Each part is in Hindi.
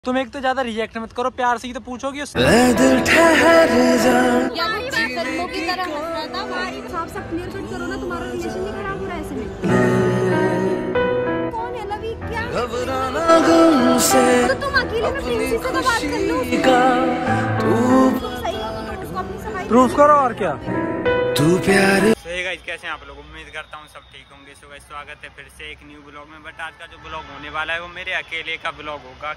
तुम एक तो ज्यादा रिएक्ट मत करो, प्यार से ही तो पूछोगी उससे। कौन है लवी? क्या तो तुम अकेले में प्रिंसी से तो बात कर लो। तुम सही हो तो उसको अपनी सफाई प्रूफ करो और क्या। तू प्यारे। कैसे हैं आप लोग? उम्मीद करता हूँ सब ठीक होंगे। सो गाइस स्वागत है फिर से एक न्यू ब्लॉग में। बट आज का जो ब्लॉग होने वाला है वो मेरे अकेले का ब्लॉग होगा,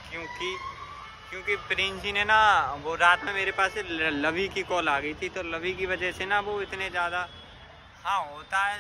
क्योंकि प्रिंसी ने ना वो रात में मेरे पास लवी की कॉल आ गई थी। तो लवी की वजह से ना वो इतने ज़्यादा होता है,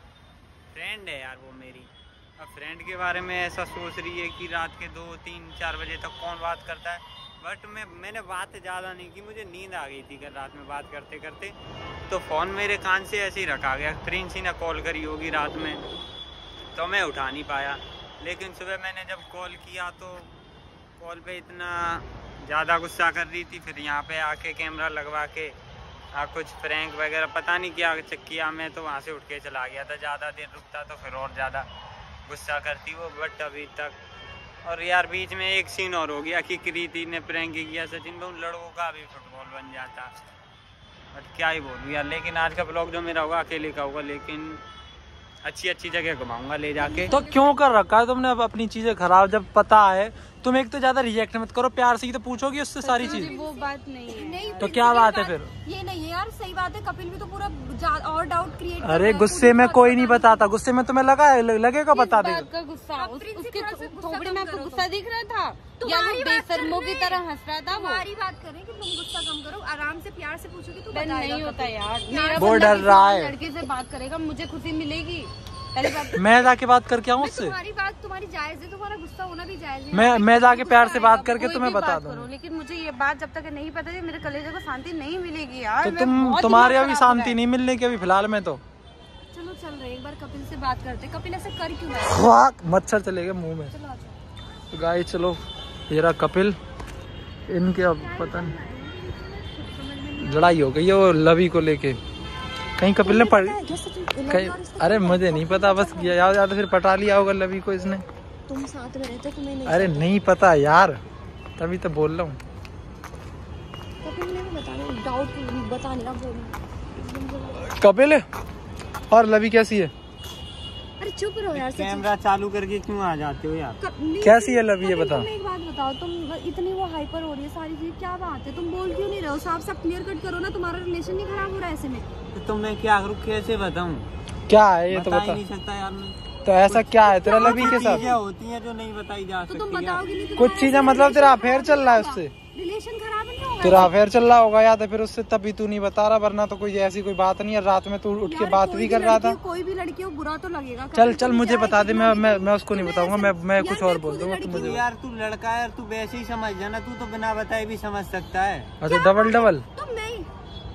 फ्रेंड है यार वो मेरी। अब फ्रेंड के बारे में ऐसा सोच रही है कि रात के 2, 3, 4 बजे तक कौन बात करता है। बट मैंने बात ज़्यादा नहीं की, मुझे नींद आ गई थी कल रात में बात करते करते। तो फ़ोन मेरे कान से ऐसे ही रखा गया। प्रिंसी ने कॉल करी होगी रात में तो मैं उठा नहीं पाया। लेकिन सुबह मैंने जब कॉल किया तो कॉल पे इतना ज़्यादा गुस्सा कर रही थी। फिर यहाँ पे आके कैमरा लगवा के कुछ प्रैंक वगैरह पता नहीं क्या किया। मैं तो वहाँ से उठ के चला गया था। ज़्यादा देर रुकता तो फिर और ज़्यादा गुस्सा करती वो। बट अभी तक और यार बीच में एक सीन और हो गया कि कृति ने प्रैंक किया सचिन पे, उन लड़कों का भी फुटबॉल बन जाता। बट क्या ही बोलूँ यार। लेकिन आज का ब्लॉग जो मेरा होगा अकेले का होगा, लेकिन अच्छी जगह घुमाऊंगा ले जाके। तो क्यों कर रखा है तुमने अब अपनी चीजें खराब, जब पता है। तुम एक तो ज्यादा रिएक्ट मत करो, प्यार से ही तो पूछोगी उससे सारी चीज। वो बात नहीं है। नहीं, तो क्या बात है फिर? ये नहीं है यार, सही बात है। कपिल भी तो पूरा और डाउट क्रिएट। अरे गुस्से में कोई नहीं बताता, गुस्से में तुम्हें लगेगा बता देगा। उसके थोबड़े में आपको गुस्सा दिख रहा था या वो बेशर्मों की तरह हंस रहा था? तुम्हारी बात करें कि तुम गुस्सा कम करो, आराम से प्यार से पूछोगे तो नहीं होता यार। वो डर रहा है, लड़के से बात करेगा मुझे खुशी मिलेगी। मैं जाके बात करके आऊँ उससे। तुम्हारी बात तुम्हारी जायज है, तुम्हारा गुस्सा होना भी जायज है। मैं जाके प्यार से बात करके तुम्हें बता दूँ। लेकिन मुझे ये बात जब तक नहीं पता मेरे कलेजे को शांति नहीं मिलेगी यार। तो तुम्हारे अभी शांति नहीं मिलने की अभी फिलहाल में। तो चलो चल रहे एक बार कपिल से बात करते। कपिल ऐसे कर क्यों रहा है? मच्छर चलेगा मुंह में। तो गाइस चलो, ये रहा कपिल। इनके अब पता नहीं लड़ाई हो गई है वो लवी को लेके। कहीं कपिल ने कहीं, अरे मुझे नहीं पता, बस याद फिर पटा लिया होगा लवी को इसने। तुम साथ में रहते तुम्हें नहीं? अरे नहीं पता यार, तभी तो बोल रहा हूँ। कपिल और लवी कैसी है? अरे चुप रहो यार। कैमरा चालू करके क्यों आ जाते हो यार? कैसी है लवी ये बता। तुम एक बात बताओ, तुम इतनी वो हाइपर हो रही है सारी चीज, क्या बात है? तुम बोल क्यों नहीं रहे हो? साफ क्लियर कट करो ना, तुम्हारा रिलेशन नहीं खराब हो रहा है ऐसे में। तो तुम मैं क्या करूँ, कैसे बताऊँ? क्या है ये तो बता नहीं सकता यार मैं। तो ऐसा क्या है तेरा लवी के साथ? होती है जो नहीं बताई जा सकती। तो तुम बताओगे नहीं? कुछ चीजें मतलब तेरा अफेयर चल रहा है उससे? रिलेशन खराब नहीं होगा? तेरा अफेयर चल रहा होगा या तो फिर उससे, तभी तू नहीं बता रहा। वरना तो कोई ऐसी कोई बात नहीं है। रात में तू उठ के बात भी कर रहा था। कोई भी लड़की को बुरा तो लगेगा। चल मुझे बता दे, मैं उसको नहीं बताऊंगा। मैं कुछ और बोल दूंगा। मुझे यार तू लड़का है, तू वैसे ही समझ जाना। तू तो बिना बताए भी समझ सकता है। अच्छा डबल तुम नहीं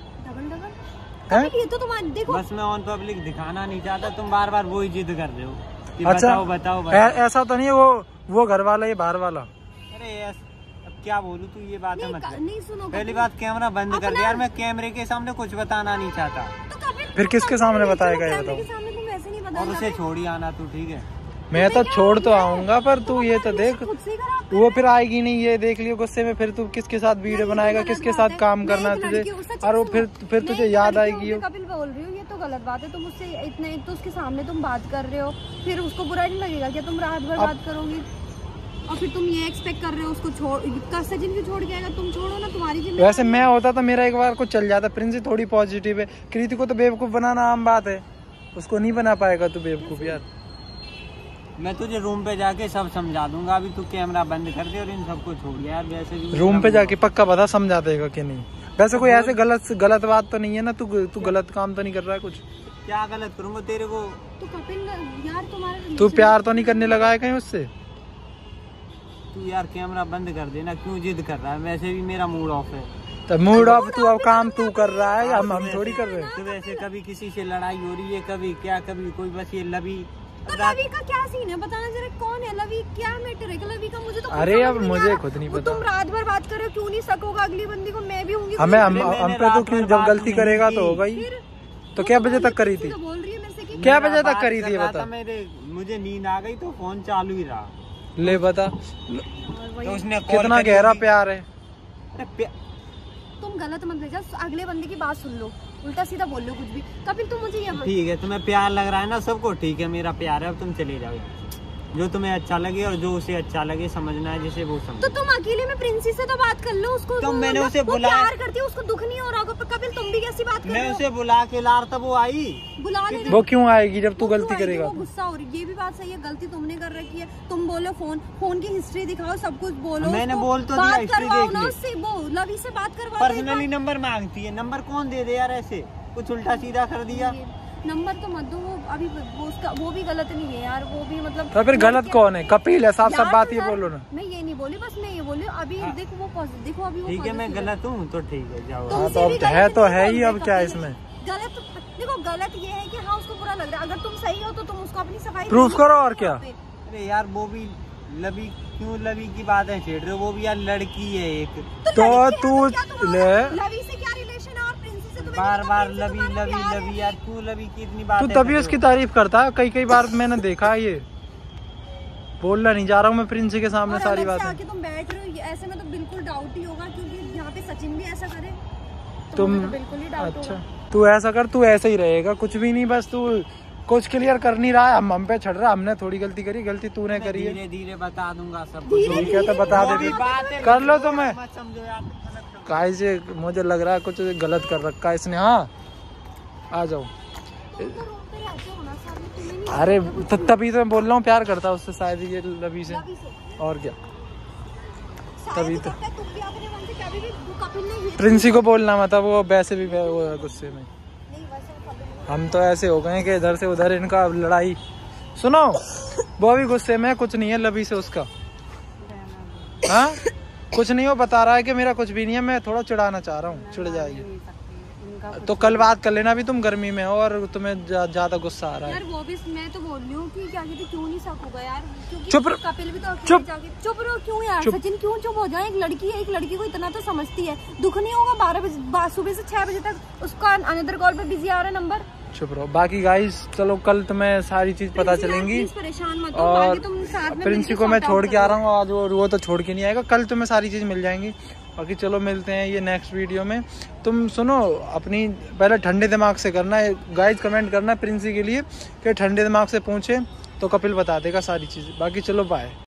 डबल ये तो तुम्हारा देखो। बस मैं ऑन पब्लिक दिखाना नहीं चाहता। तुम बार वही जिद कर रहे हो कि अच्छा बताओ। ऐसा तो नहीं है वो घर वाला ये बाहर वाला? अरे अब क्या बोलूं, तू ये बात है मतलब। नहीं सुनो, पहली बात कैमरा बंद कर दे यार। मैं कैमरे के सामने कुछ बताना नहीं चाहता। फिर किसके सामने बताएगा ये बताओ? और उसे छोड़ी आना तू, ठीक है? मैं तो छोड़ तो आऊंगा, पर तू ये तो देख, वो फिर आएगी नहीं। ये देख लियो गुस्से में फिर तू किसके साथ वीडियो बनाएगा, किसके साथ काम करना है तुझे। और वो फिर तुझे याद आएगी। कपिल बोल रही हो ये तो गलत बात है। तुम उससे इतने तो उसके सामने तुम बात कर रहे हो, फिर उसको बुरा नहीं लगेगा क्या तुम रात भर बात करोगी? और फिर तुम ये एक्सपेक्ट कर रहे हो उसको सचिन को छोड़ के आएगा? तुम छोड़ो ना, तुम्हारी जिम्मेदारी। वैसे मैं होता तो मेरा एक बार को चल जाता। प्रिंसी थोड़ी पॉजिटिव है। कृति को तो बेवकूफ बनाना आम बात है, उसको नहीं बना पाएगा तू बेवकूफ यार। मैं तुझे रूम पे जाके सब समझा दूंगा। अभी तू कैमरा बंद कर दे और इन सबको छोड़ दे यार। वैसे भी रूम पे जाके पक्का बता समझा देगा कि नहीं? वैसे कोई ऐसे गलत बात तो नहीं है ना? तू गलत काम तो नहीं कर रहा है कुछ? क्या गलत करूंगा तेरे को? तो कपिल यार तुम्हारा तू प्यार तो नहीं करने लगा है कहीं उससे? तू यार कैमरा बंद कर देना। क्यों जिद कर रहा है? वैसे भी मेरा मूड ऑफ है। तो मूड ऑफ तू अब काम तू कर रहा है, हम थोड़ी कर रहे हैं। तो वैसे कभी किसी से लड़ाई हो रही है, कभी क्या, कभी कोई। बस ये लवी तो लवी का क्या सीन है बताना जरा। कौन है लवी? क्या मैटर है लवी का? मुझे तो अरे अब मुझे खुद नहीं पता। तुम रात भर बात कर रहे हो, क्यों नहीं शक होगा अगली बंदी को? मैं भी होंगी। हम पे तो क्यों, जब गलती करेगा तो होगा ही। तो क्या बजे तक करी थी? बोल रही है मेरे से क्या बजे तक करी थी बता? मुझे नींद आ गई तो फोन चालू ही रहा। ले बता तो उसने कितना गहरा प्यार है। तुम गलत मत भेजा, अगले बंदे की बात सुन लो, उल्टा सीधा बोल लो कुछ भी। कपिल तुम मुझे ये ठीक है, तुम्हें प्यार लग रहा है ना सबको, ठीक है मेरा प्यार है, अब तुम चले जाओ यहाँ से। जो तुम्हें अच्छा लगे और जो उसे अच्छा लगे समझना है, जिसे वो समझ। तो तुम अकेले में प्रिंसी से तो बात कर लो, उसको तो मैंने उसे वो बुलाया, प्यार करती है, उसको दुख नहीं हो रहा होगा। कपिल तुम भी कैसी बात कर रहे मैं हो? उसे बुला के ला रहा था, वो आई। बुला ले, वो क्यों आएगी जब तू वो गलती क्यों आएगी? करेगा? वो गुस्सा हो रही है, ये भी बात सही है, गलती तुमने कर रखी है। तुम बोलो फोन की हिस्ट्री दिखाओ, सब कुछ बोलो। मैंने उसको बोल तो दिया, बात हिस्ट्री करवाओ देख ना ले। उससे, वो लवी से बात करवाओ। पर्सनली नंबर मांगती है, नंबर कौन दे दे यार, ऐसे कुछ उल्टा सीधा कर दिया। नंबर तो मत दो, वो अभी वो भी गलत नहीं है यार, वो भी मतलब। तो फिर गलत कौन है? कपिल है, साफ साफ बात ये यार, बोलो ना। मैं ये नहीं बोली, बस मैं ये बोली अभी। देखो वो देखो अभी वो ठीक है, मैं गलत हूँ तो ठीक है, जाओ। हाँ तो अब है तो है ही, अब क्या है इसमें? गलत देखो, गलत ये है कि हाँ उसको बुरा लग रहा है। अगर तुम सही हो तो तुम उसको अपनी सफाई प्रूफ करो और क्या। अरे यार वो भी लवी, क्यों लवी की बातें छेड़ रहे हो? वो भी यार लड़की है एक। तो तू ले, लवी से क्या रिलेशन है और प्रिंसी से? बार बार लवी लवी लवी यार, क्यों लवी की इतनी बात? तू तभी उसकी तारीफ करता है, कई बार मैंने देखा है। ये बोलना नहीं जा रहा हूँ मैं प्रिंसी के सामने सारी बातें। तुम बैठ रहे हो ऐसे में तो बिल्कुल डाउट ही होगा, क्योंकि यहाँ पे सचिन भी ऐसा करे तुम तो बिल्कुल ही डाउट अच्छा होगा। तू ऐसा कर, तू ऐसे ही रहेगा, कुछ भी नहीं, बस तू कुछ क्लियर कर नहीं रहा है। हम पे छड़ रहा, हमने थोड़ी गलती करी, गलती तूने करी है। धीरे धीरे बता दूंगा सब। ठीक है तो बता दे, कर लो तो मैं समझो यार, काहे से मुझे लग रहा है कुछ गलत कर रखा है इसने। हाँ आ जाओ। तुम तो रूम पे रहते हो ना साथ में, तुम्हें नहीं अरे तभी तो मैं बोल रहा हूँ, प्यार करता उससे शायद ये लवी से, लवी से। और क्या। शायद तभी तो करता है, तुम भी अपने मन से कभी भी कपिल ने ये प्रिंसी को बोलना मत, वो वैसे भी वो है गुस्से में। नहीं, वैसे कपिल ने हम तो ऐसे हो गए कि इधर से उधर इनका लड़ाई। सुनो वो भी गुस्से में, कुछ नहीं है लवी से उसका। हाँ कुछ नहीं, वो बता रहा है कि मेरा कुछ भी नहीं है, मैं थोड़ा चिढ़ाना चाह रहा हूँ, चिढ़ जाएगी। तो कल बात कर लेना, भी तुम गर्मी में हो और तुम्हें ज्यादा गुस्सा आ रहा है। यार वो भी मैं तो बोल रही हूँ कि क्या कहते, क्यों नहीं शक होगा यार, क्योंकि चुप कपिल भी तो चुप चुप रहो। क्यों यार सचिन, क्यों चुप हो जाए? एक लड़की है, एक लड़की को इतना तो समझती है, दुख नहीं होगा? 12 बजे सुबह से 6 बजे तक उसका अनदर कॉल पे बिजी आ रहा है नंबर। चुप रहो। बाकी गाइस चलो कल तुम्हें सारी चीज पता चलेंगी, परेशान मत हो, और बाकी तुम साथ में प्रिंसी को मैं छोड़ के आ रहा हूँ आज, वो तो छोड़ के नहीं आएगा, कल तुम्हें सारी चीज मिल जाएंगी। बाकी चलो मिलते हैं ये नेक्स्ट वीडियो में। तुम सुनो, अपनी पहले ठंडे दिमाग से करना है गाइस, कमेंट करना है प्रिंसी के लिए कि ठंडे दिमाग से पूछे तो कपिल बता देगा सारी चीज़। बाकी चलो बाय।